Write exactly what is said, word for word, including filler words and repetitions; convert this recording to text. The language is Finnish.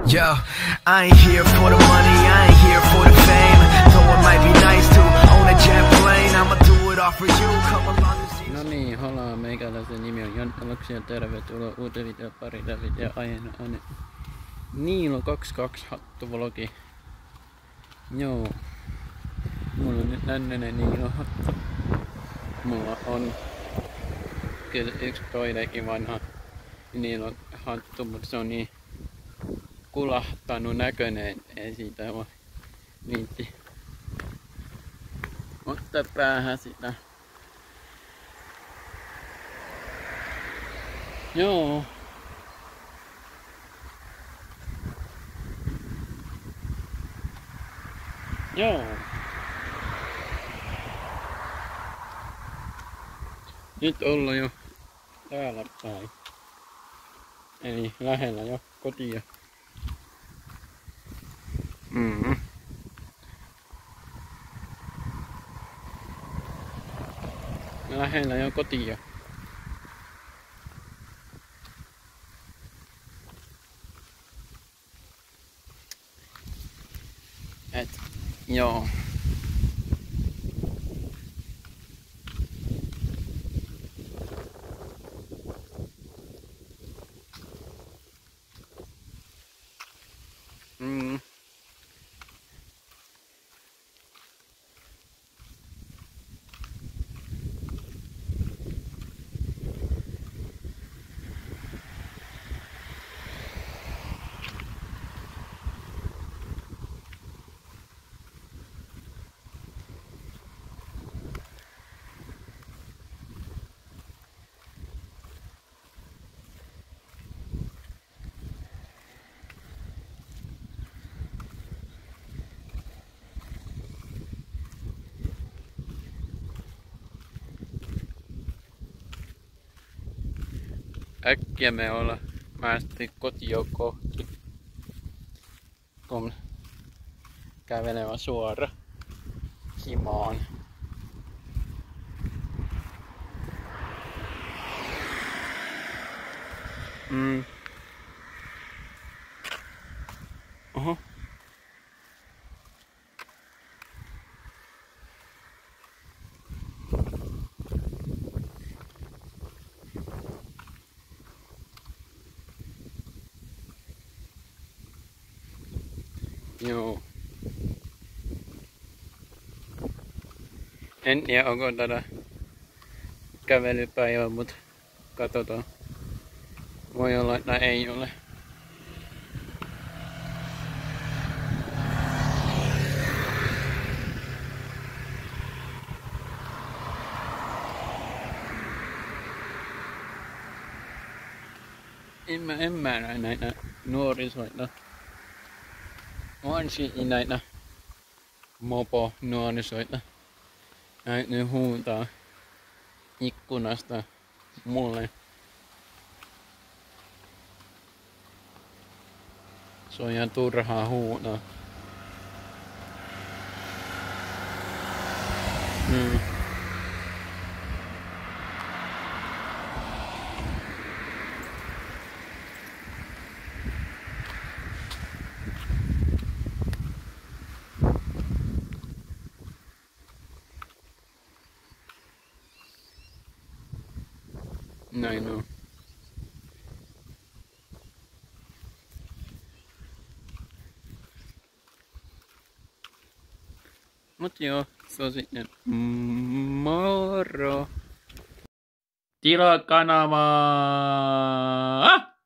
Yo, I ain't here for the money, I ain't here for the fame. Though it might be nice to own a jet plane, I'ma do it all for you. Come along and see. No niin, hola, meikäläisen nimi on Jan Aloksi ja tervetuloa uuteen video parille. Video aiheena on Niilo kaksikymmentäkaksi hattuvlogi. Joo, mulla on nyt nännönen Niilo hattu. Mulla on kyllä yksi toinenkin vanha Niilo hattu, mutta se on niin kulahtanut näköinen, ei siitä voi viitti ottaa päähän sitä. Joo. Joo. Nyt ollaan jo täällä päin. Eli lähellä jo kotia. Mm. Lähellä jo kotia. Et, joo. Mm. Äkkiä me ollaan päästy kotia kohti, kun kävelevä suora himaan. Mm. Oho. Joo. En tiedä onko tätä kävelypäivä, mutta katsotaan. Voi olla, että ei ole. En mä, en mä näe näitä nuorisoita. On siinä näitä mopo nuorisoita. Näitä ne huutaa ikkunasta mulle. Se on ihan turhaa huutaa. Mm. Näin on. Mut joo, se on sitten moro! Tilaa kanavaa!